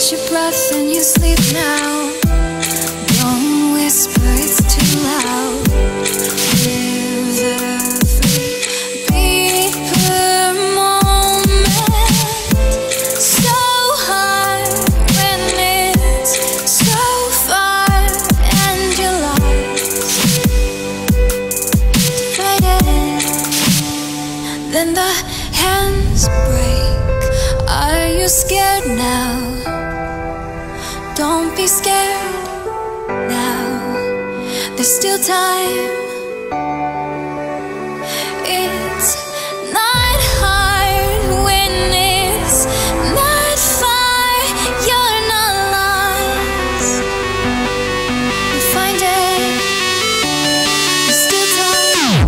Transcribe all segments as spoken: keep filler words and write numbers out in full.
catch your breath and you sleep now. Don't whisper, it's too loud. Live every beat per moment. So hard when it's so far and you're lost. Divided, then the hands break. Are you scared now? Don't be scared now. There's still time. It's not hard when it's not far. You're not lost. You'll find it. There's still time.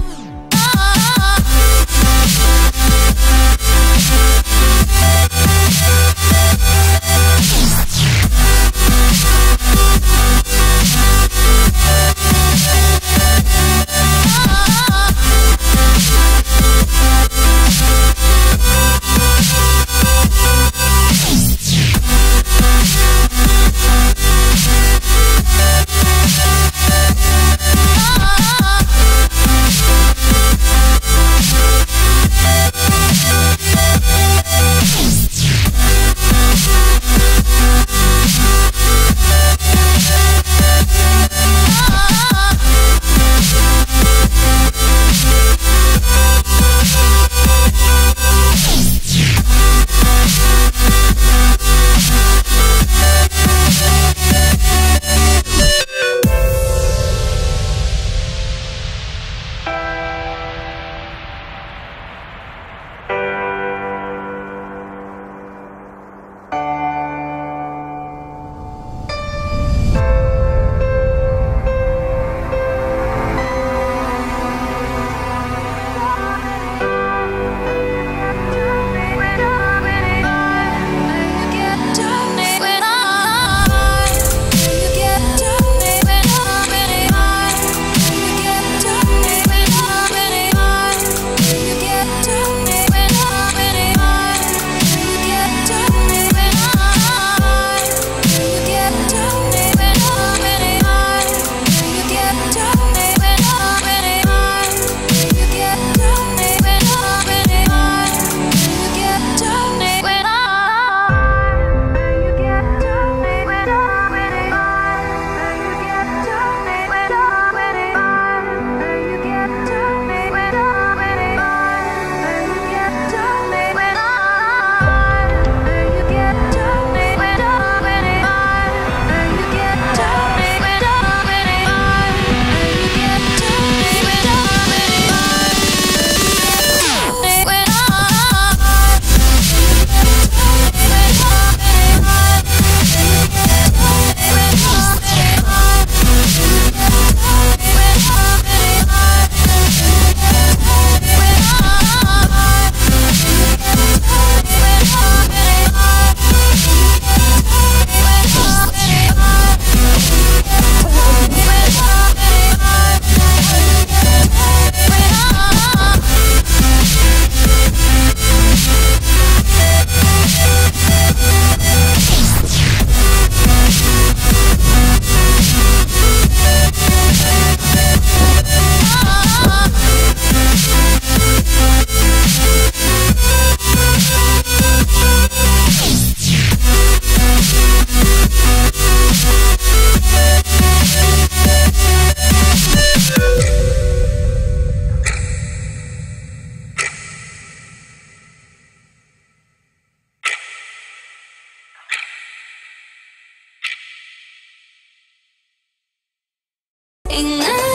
England.